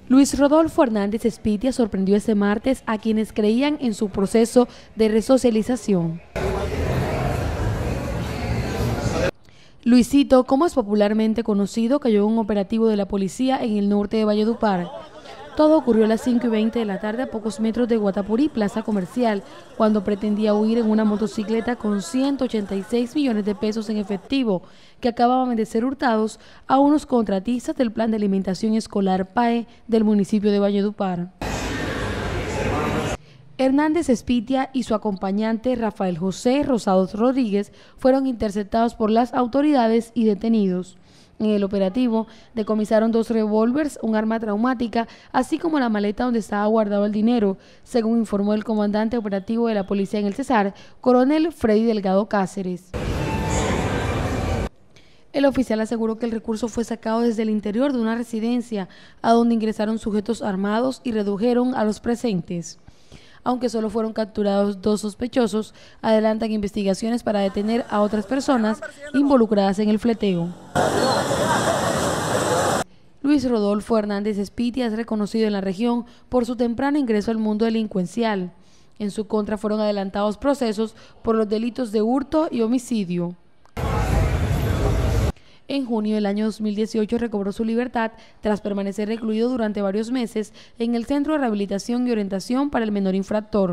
Luis Rodolfo Hernández Espitia sorprendió este martes a quienes creían en su proceso de resocialización. Luisito, como es popularmente conocido, cayó en un operativo de la policía en el norte de Valledupar. Todo ocurrió a las 5:20 de la tarde a pocos metros de Guatapurí, plaza comercial, cuando pretendía huir en una motocicleta con 186 millones de pesos en efectivo que acababan de ser hurtados a unos contratistas del Plan de Alimentación Escolar PAE del municipio de Valledupar. Hernández Espitia y su acompañante Rafael José Rosados Rodríguez fueron interceptados por las autoridades y detenidos. En el operativo decomisaron 2 revólveres, un arma traumática, así como la maleta donde estaba guardado el dinero, según informó el comandante operativo de la policía en el Cesar, coronel Freddy Delgado Cáceres. El oficial aseguró que el recurso fue sacado desde el interior de una residencia, a donde ingresaron sujetos armados y redujeron a los presentes. Aunque solo fueron capturados 2 sospechosos, adelantan investigaciones para detener a otras personas involucradas en el fleteo. Luis Rodolfo Hernández Espitia es reconocido en la región por su temprano ingreso al mundo delincuencial. En su contra fueron adelantados procesos por los delitos de hurto y homicidio. En junio del año 2018 recobró su libertad tras permanecer recluido durante varios meses en el Centro de Rehabilitación y Orientación para el Menor Infractor.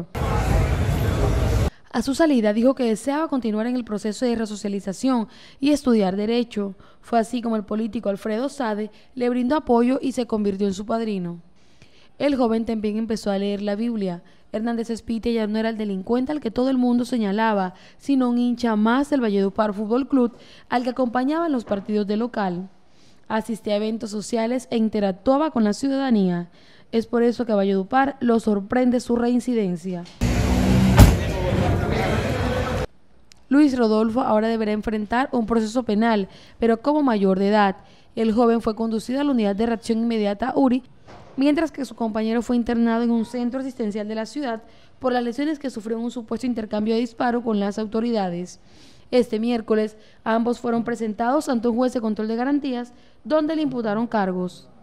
A su salida dijo que deseaba continuar en el proceso de resocialización y estudiar Derecho. Fue así como el político Alfredo Sade le brindó apoyo y se convirtió en su padrino. El joven también empezó a leer la Biblia. Hernández Espitia ya no era el delincuente al que todo el mundo señalaba, sino un hincha más del Valledupar Fútbol Club al que acompañaba en los partidos de local. Asistía a eventos sociales e interactuaba con la ciudadanía. Es por eso que a Valledupar lo sorprende su reincidencia. Luis Rodolfo ahora deberá enfrentar un proceso penal, pero como mayor de edad. El joven fue conducido a la unidad de reacción inmediata URI, mientras que su compañero fue internado en un centro asistencial de la ciudad por las lesiones que sufrió en un supuesto intercambio de disparo con las autoridades. Este miércoles, ambos fueron presentados ante un juez de control de garantías, donde le imputaron cargos.